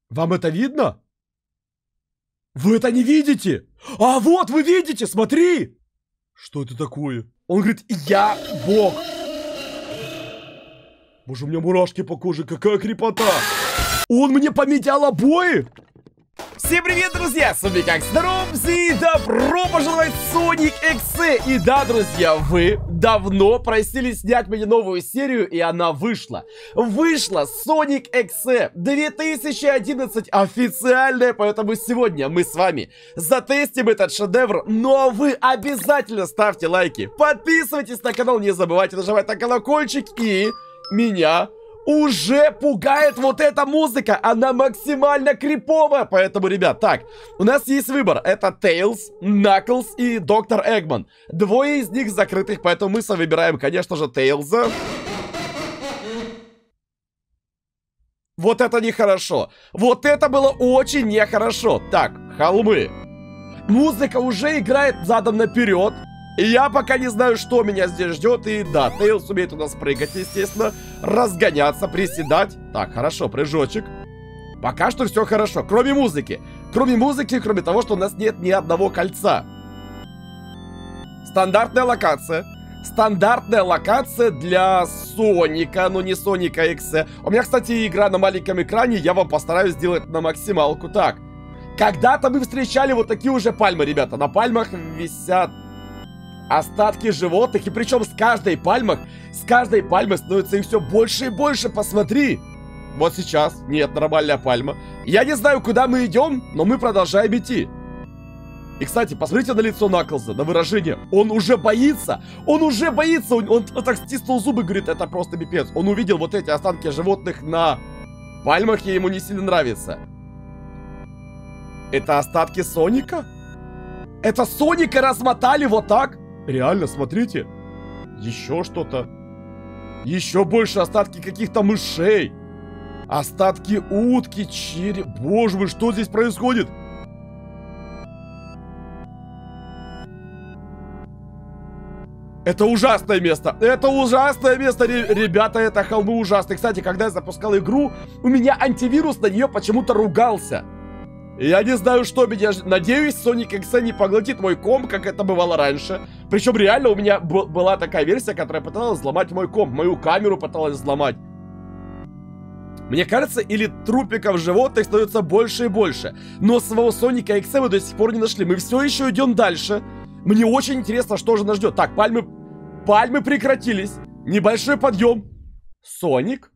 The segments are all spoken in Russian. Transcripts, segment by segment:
Вам это видно? Вы это не видите? А вот вы видите, смотри! Что это такое? Он говорит, я бог. Боже, у меня мурашки по коже, какая крепота. Он мне поменял обои? Всем привет, друзья! С вами как Снорбзи, и добро пожаловать в Sonic XC! И да, друзья, вы давно просили снять мне новую серию, и она вышла. Вышла Sonic XC 2011 официальная, поэтому сегодня мы с вами затестим этот шедевр. Но вы обязательно ставьте лайки, подписывайтесь на канал, не забывайте нажимать на колокольчик, и меня уже пугает вот эта музыка. Она максимально криповая. Поэтому, ребят, так, у нас есть выбор. Это Tails, Knuckles и Доктор Эггман. Двое из них закрытых, поэтому мы выбираем, конечно же, Тейлза. Вот это нехорошо. Вот это было очень нехорошо. Так, холмы. Музыка уже играет задом наперед. И я пока не знаю, что меня здесь ждет. И да, Тейлз умеет у нас прыгать, естественно. Разгоняться, приседать. Так, хорошо, прыжочек. Пока что все хорошо, кроме музыки. Кроме музыки, кроме того, что у нас нет ни одного кольца. Стандартная локация. Стандартная локация для Соника, но не Соника XC. У меня, кстати, игра на маленьком экране. Я вам постараюсь сделать на максималку. Так, когда-то мы встречали вот такие уже пальмы, ребята. На пальмах висят остатки животных, и причем с каждой пальмой становится их все больше и больше. Посмотри. Вот сейчас. Нет, нормальная пальма. Я не знаю, куда мы идем, но мы продолжаем идти. И, кстати, посмотрите на лицо Наклза, на выражение. Он уже боится. Он уже боится. Он так стиснул зубы, говорит, это просто пипец. Он увидел вот эти останки животных на пальмах, и ему не сильно нравится. Это остатки Соника? Это Соника размотали вот так? Реально, смотрите. Еще что-то. Еще больше остатки каких-то мышей. Остатки утки, череп. Боже мой, что здесь происходит? Это ужасное место. Это ужасное место, ребята. Это холмы ужасные. Кстати, когда я запускал игру, у меня антивирус на нее почему-то ругался. Я не знаю, что меня... Надеюсь, Sonic XC не поглотит мой комп, как это бывало раньше. Причем реально у меня была такая версия, которая пыталась взломать мой комп. Мою камеру пыталась взломать. Мне кажется, или трупиков животных становится больше и больше. Но своего Sonic XC мы до сих пор не нашли. Мы все еще идем дальше. Мне очень интересно, что же нас ждет. Так, пальмы прекратились. Небольшой подъем. Соник?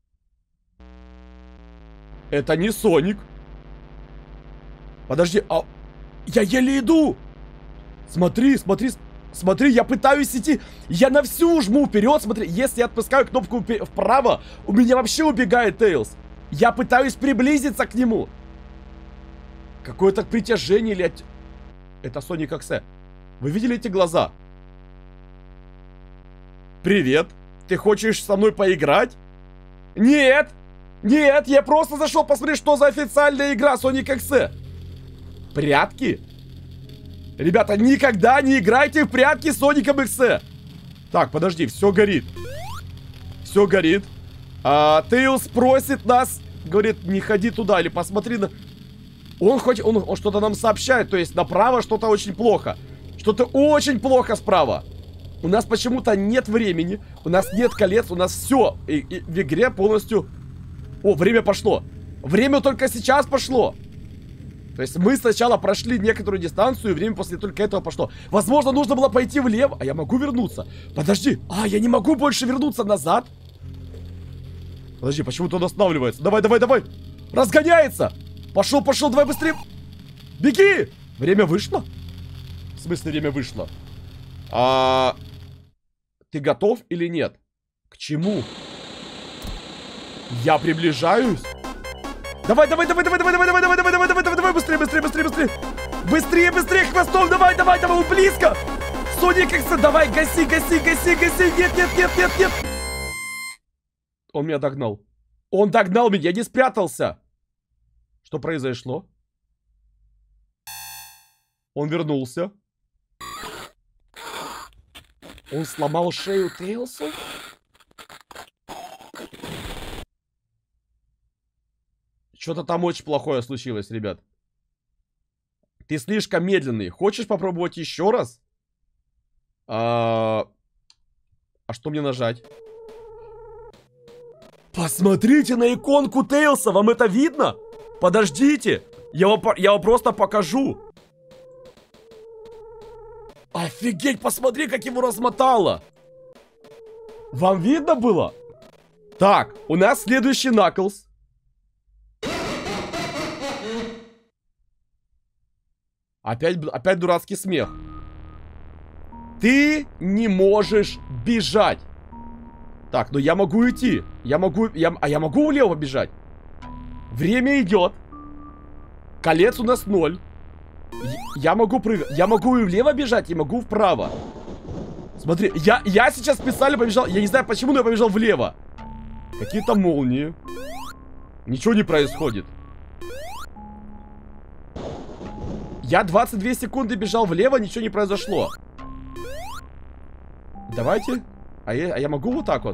Это не Соник. Подожди, а... Я еле иду! Смотри, смотри, смотри, я пытаюсь идти. Я на всю жму вперед, смотри. Если я отпускаю кнопку вправо, у меня вообще убегает Тейлз. Я пытаюсь приблизиться к нему. Какое-то притяжение или... Это Sonic XC. Вы видели эти глаза? Привет. Ты хочешь со мной поиграть? Нет! Нет, я просто зашел посмотреть, что за официальная игра Sonic XC. Прятки? Ребята, никогда не играйте в прятки с Соником XC. Так, подожди, все горит. Все горит. Тейлз просит нас, говорит, не ходи туда или посмотри на... Он что-то нам сообщает, то есть направо что-то очень плохо. Что-то очень плохо справа. У нас почему-то нет времени, у нас нет колец, у нас все в игре полностью... О, время пошло. Время только сейчас пошло. То есть мы сначала прошли некоторую дистанцию, и время после только этого пошло. Возможно, нужно было пойти влево. А я могу вернуться? Подожди. Я не могу больше вернуться назад. Подожди, почему-то он останавливается. Давай, давай, давай. Разгоняется. Пошел, пошел, давай быстрее. Беги. Время вышло? В смысле, время вышло? Ты готов или нет? К чему? Я приближаюсь. Давай, давай, давай, давай, давай, давай, давай, давай, давай, давай, давай, давай, давай, быстрее, быстрее, быстрее, быстрее. Быстрее, быстрее, хвостом, давай, давай, давай, близко. Sonic XC, давай, гаси, гаси, гаси, гаси. Нет, нет, нет, нет, нет. Он меня догнал. Он догнал меня, я не спрятался. Что произошло? Он вернулся. Он сломал шею Тейлсу? Что-то там очень плохое случилось, ребят. Ты слишком медленный. Хочешь попробовать еще раз? А что мне нажать? Посмотрите на иконку Тейлса. Вам это видно? Подождите. Я вам просто покажу. Офигеть, посмотри, как его размотало. Вам видно было? Так, у нас следующий Наклз. Опять дурацкий смех. Ты не можешь бежать. Так, ну я могу идти. Я могу влево бежать. Время идет. Колец у нас 0. Я могу прыгать. Я могу и влево бежать, и могу вправо. Смотри, я сейчас специально побежал. Я не знаю почему, но я побежал влево. Какие-то молнии. Ничего не происходит. Я 22 секунды бежал влево, ничего не произошло. Давайте. А я могу вот так вот?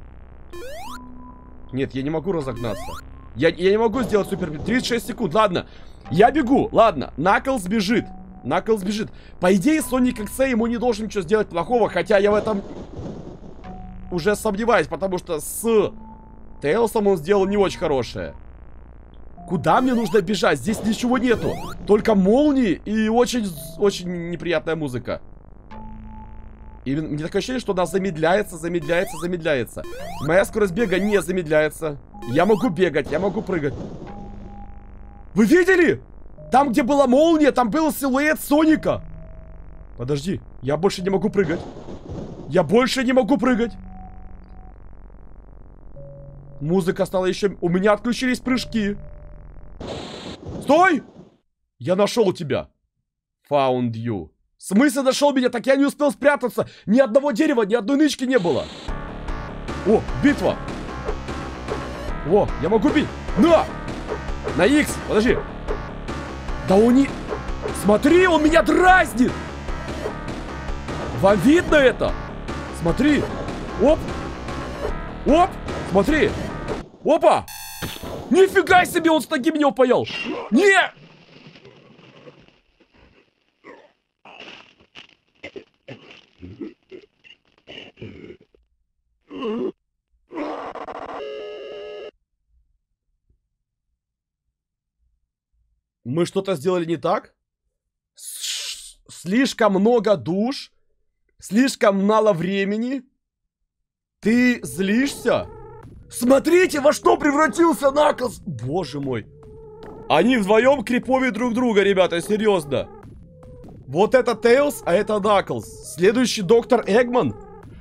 Нет, я не могу разогнаться. Я не могу сделать супер... 36 секунд, ладно. Я бегу, ладно. Наклз бежит. Наклз бежит. По идее, Соник Экс ему не должен ничего сделать плохого. Хотя я в этом уже сомневаюсь. Потому что с Тейлсом он сделал не очень хорошее. Куда мне нужно бежать? Здесь ничего нету. Только молнии и очень неприятная музыка. И мне такое ощущение, что она замедляется. Моя скорость бега не замедляется. Я могу бегать, я могу прыгать. Вы видели? Там, где была молния, там был силуэт Соника. Подожди, я больше не могу прыгать. Музыка стала еще... У меня отключились прыжки. Стой! Я нашел тебя. Found you. В смысле нашел меня? Так я не успел спрятаться. Ни одного дерева, ни одной нычки не было. О, битва. О, я могу бить. На X, подожди. Да он не... Смотри, он меня дразнит. Вам видно это? Смотри. Оп. Оп. Смотри. Опа. Нифига себе, он с ноги меня упаял. Не! Мы что-то сделали не так? Слишком много душ? Слишком мало времени? Ты злишься? Смотрите, во что превратился Наклз! Боже мой. Они вдвоем криповят друг друга, ребята, серьезно. Вот это Тейлс, а это Наклз. Следующий доктор Эггман.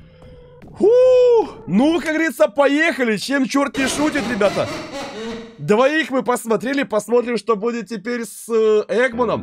Ну, как говорится, поехали. Чем черт не шутит, ребята. Двоих мы посмотрели. Посмотрим, что будет теперь с Эггманом.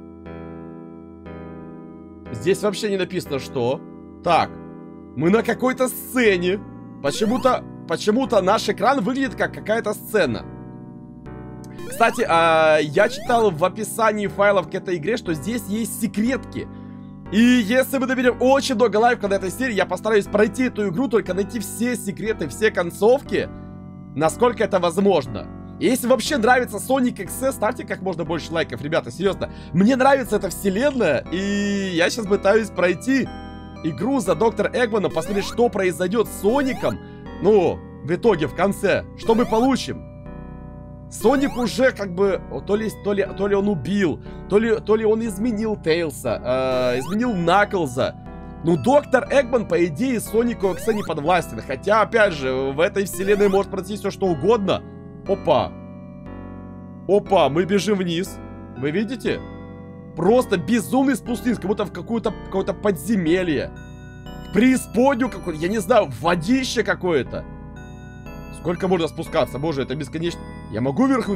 Здесь вообще не написано, что. Так, мы на какой-то сцене. Почему-то наш экран выглядит как какая-то сцена. Кстати, я читал в описании файлов к этой игре, что здесь есть секретки. И если мы наберем очень много лайков на этой серии, я постараюсь пройти эту игру, только найти все секреты, все концовки, насколько это возможно. И если вообще нравится Sonic XC, ставьте как можно больше лайков, ребята, серьезно. Мне нравится эта вселенная, и я сейчас пытаюсь пройти игру за доктор Эггмана, посмотреть, что произойдет с Соником. Ну, в итоге, в конце, что мы получим? Соник уже как бы, то ли он убил, то ли он изменил Тейлса, изменил Наклза. Ну, доктор Эггман, по идее, Сонику Экс не подвластен. Хотя, опять же, в этой вселенной может произойти все что угодно. Опа. Опа, мы бежим вниз. Вы видите? Просто безумный спуск вниз, как будто в какое-то подземелье. В преисподнюю какую-то, я не знаю, в водище какое-то. Сколько можно спускаться? Боже, это бесконечно. Я могу вверху...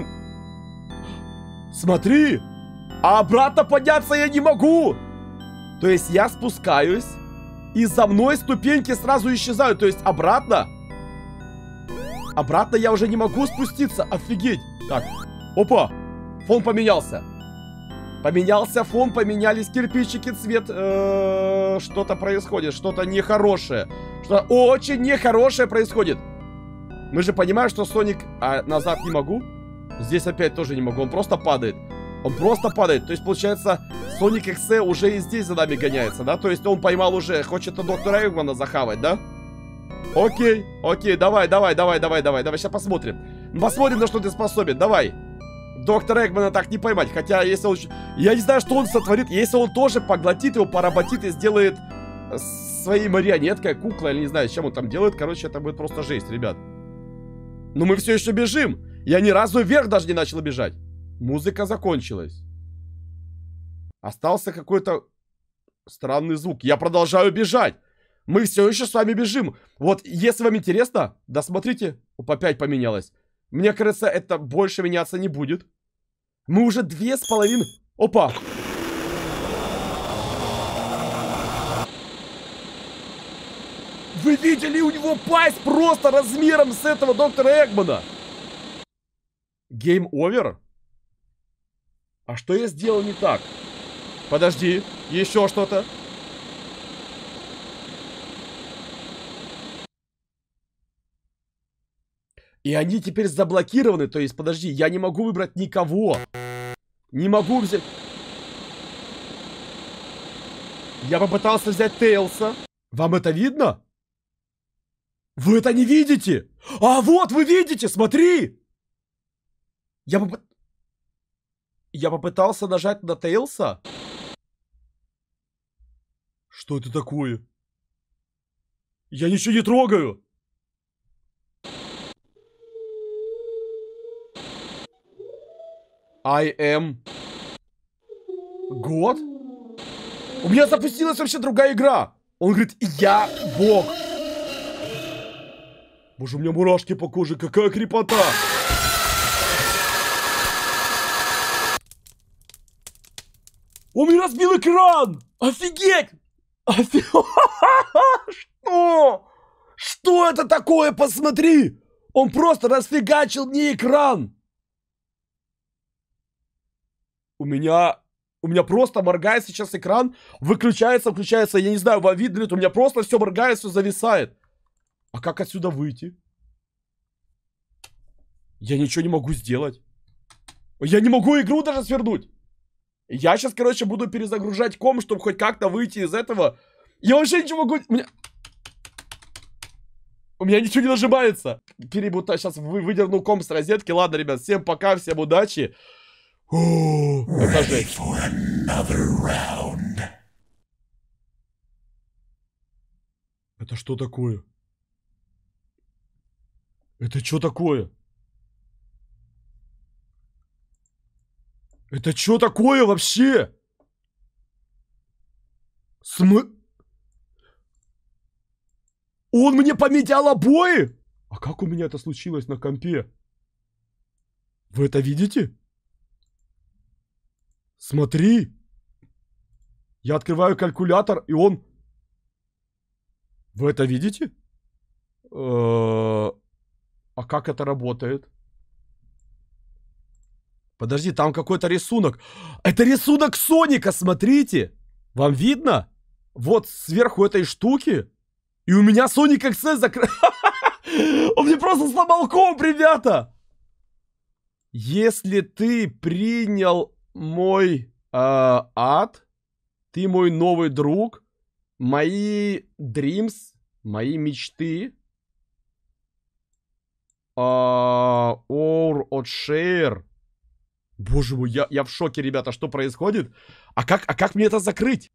Смотри! А обратно подняться я не могу! То есть я спускаюсь, и за мной ступеньки сразу исчезают. То есть обратно... Обратно я уже не могу спуститься. Офигеть! Так, опа! Фон поменялся. Поменялся фон, поменялись кирпичики, цвет. Что-то происходит, что-то нехорошее. Что-то очень нехорошее происходит. Мы же понимаем, что Соник... назад не могу. Здесь опять тоже не могу, он просто падает. Он просто падает. То есть, получается, Sonic XC уже и здесь за нами гоняется, да? То есть он поймал уже, хочет доктора Эгмана захавать, да? Окей, окей, давай, сейчас посмотрим. Посмотрим, на что ты способен, давай. Доктора Эгмана так не поймать, хотя если он... Я не знаю, что он сотворит, если он тоже поглотит его, поработит и сделает своей марионеткой, куклой, или не знаю, чем он там делает, короче, это будет просто жесть, ребят. Но мы все еще бежим. Я ни разу вверх даже не начал бежать. Музыка закончилась. Остался какой-то странный звук. Я продолжаю бежать. Мы все еще с вами бежим. Вот, если вам интересно, да смотрите, опять поменялось. Мне кажется, это больше меняться не будет. Мы уже 2,5... Опа! Вы видели, у него пасть просто размером с этого доктора Эгмана. Game over? А что я сделал не так? Подожди, еще что-то. И они теперь заблокированы, то есть, подожди, я не могу выбрать никого. Не могу взять... Я попытался взять Тейлса. Вам это видно? Вы это не видите? А вот, вы видите, смотри! Я попытался нажать на Тейлса. Что это такое? Я ничего не трогаю. I am God? У меня запустилась вообще другая игра. Он говорит, я Бог. Боже, у меня мурашки по коже, какая крепота. Он мне разбил экран. Офигеть. Что? Что это такое? Посмотри. Он просто расфигачил мне экран. У меня просто моргает сейчас экран. Выключается, включается. Я не знаю, вам видно ли, у меня просто все моргает, все зависает. А как отсюда выйти? Я ничего не могу сделать. Я не могу игру даже свернуть. Я сейчас, короче, буду перезагружать комп, чтобы хоть как-то выйти из этого. Я вообще ничего могу... У меня ничего не нажимается. Перебута, сейчас выдерну комп с розетки. Ладно, ребят, всем пока, всем удачи. Это жесть. Это что такое? Это что такое? Это что такое вообще? Он мне поменял обои? А как у меня это случилось на компе? Вы это видите? Смотри. Я открываю калькулятор, и он... Вы это видите? А как это работает? Подожди, там какой-то рисунок. Это рисунок Соника, смотрите. Вам видно? Вот сверху этой штуки. И у меня Sonic XC закрыт. Он мне просто сломал комп, ребята. Если ты принял мой ад, ты мой новый друг, мои dreams, мои мечты, or share. Боже мой, я в шоке, ребята, что происходит? А как мне это закрыть?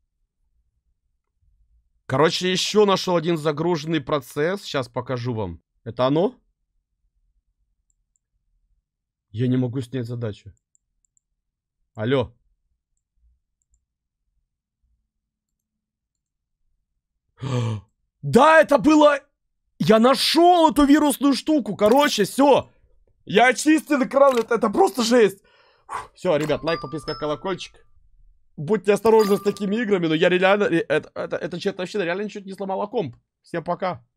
Короче, еще нашел один загруженный процесс. Сейчас покажу вам. Это оно? Я не могу снять задачу. Алло. Да, это было... Я нашел эту вирусную штуку. Короче, все. Я очистил экран. Это просто жесть. Все, ребят, лайк, подписка, колокольчик. Будьте осторожны с такими играми, но я реально... Это вообще реально ничего не сломало комп. Всем пока.